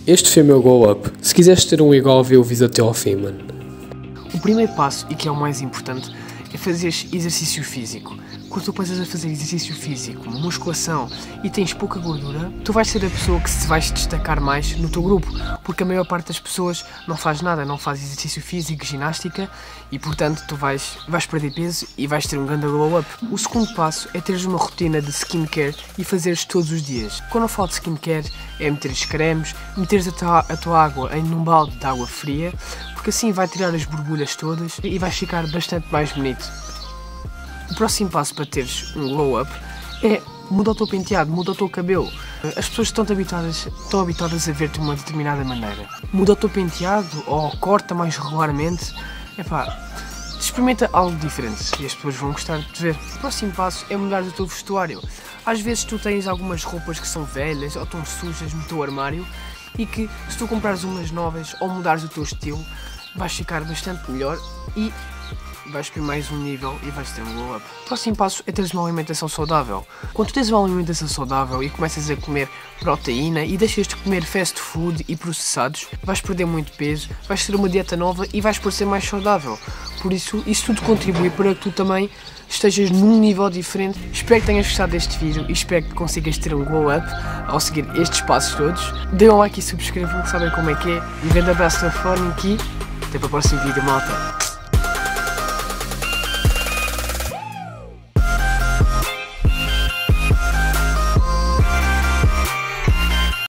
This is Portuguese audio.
Este foi o meu Glow Up. Se quiseres ter um igual, vê o vídeo até ao fim, mano. O primeiro passo, e que é o mais importante, é fazer exercício físico. Quando tu passas a fazer exercício físico, musculação e tens pouca gordura, tu vais ser a pessoa que se vais destacar mais no teu grupo, porque a maior parte das pessoas não faz nada, não faz exercício físico, ginástica e portanto tu vais perder peso e vais ter um grande glow up. O segundo passo é teres uma rotina de skincare e fazeres todos os dias. Quando eu falo de skincare é meteres cremes, meteres a tua água num balde de água fria, porque assim vai tirar as borbulhas todas e vais ficar bastante mais bonito. O próximo passo para teres um glow up é muda o teu penteado, muda o teu cabelo. As pessoas estão habituadas a ver-te de uma determinada maneira. Muda o teu penteado ou corta mais regularmente. Experimenta algo diferente e as pessoas vão gostar de te ver. O próximo passo é mudar o teu vestuário. Às vezes tu tens algumas roupas que são velhas ou estão sujas no teu armário e que se tu comprares umas novas ou mudares o teu estilo vais ficar bastante melhor e vais para mais um nível e vais ter um glow up. O próximo passo é teres uma alimentação saudável. Quando tu tens uma alimentação saudável e começas a comer proteína e deixas de comer fast food e processados, vais perder muito peso, vais ter uma dieta nova e vais parecer mais saudável. Por isso tudo contribui para que tu também estejas num nível diferente. Espero que tenhas gostado deste vídeo e espero que consigas ter um glow up ao seguir estes passos todos. Deem um like e subscrevam, sabem como é que é. Um grande abraço da Forma aqui. Até para o próximo vídeo, malta.